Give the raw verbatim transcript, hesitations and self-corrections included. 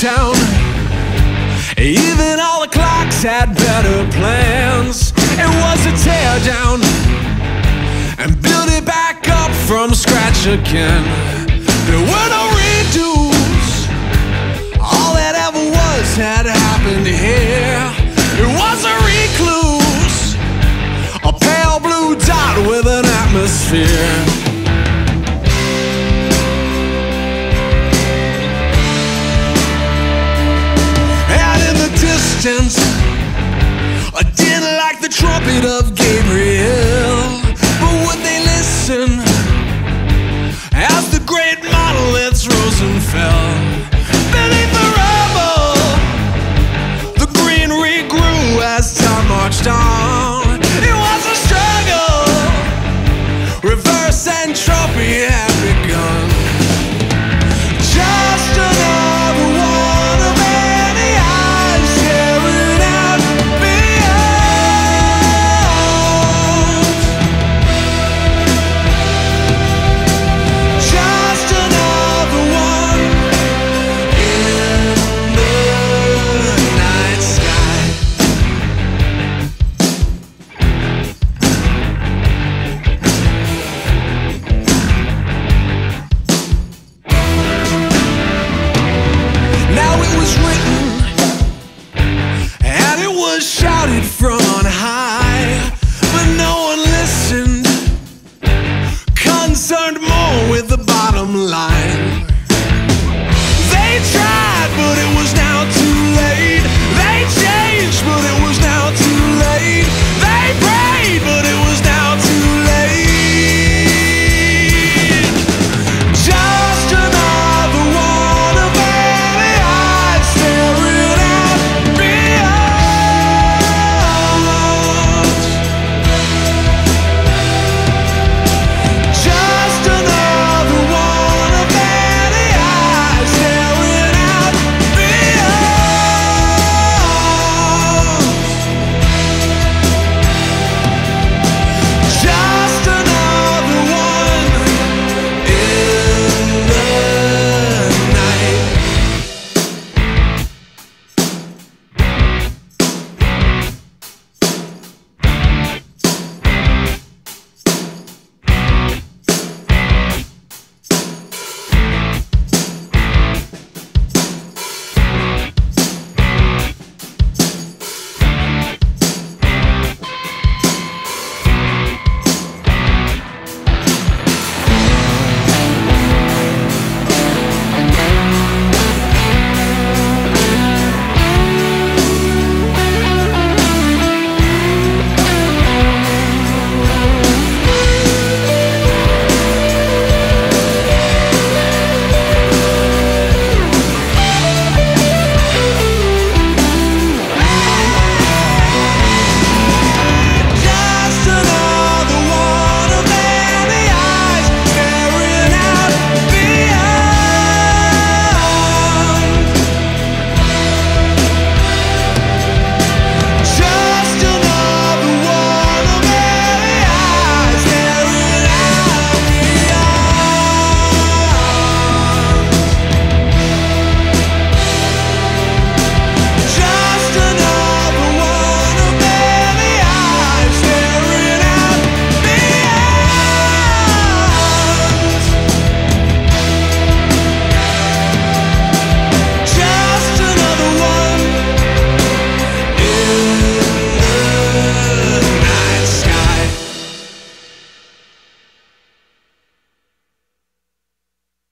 town. Even all the clocks had better plans. It was a tear down and build it back up from scratch again. There were no redos. All that ever was had happened here. It was a recluse, a pale blue dot with an atmosphere. And in the distance, I didn't like the trumpet of Gabriel, but would they listen as the great monoliths rose and fell? Beneath the rubble, the green regrew as time marched on. It was a struggle, reverse entropy had begun. Just another one of many eyes staring out beyond. Just another one in the night sky. Now it was written and it was shouted from on high, but no one listened, concerned more with the bottom line. They tried, but it was now too late.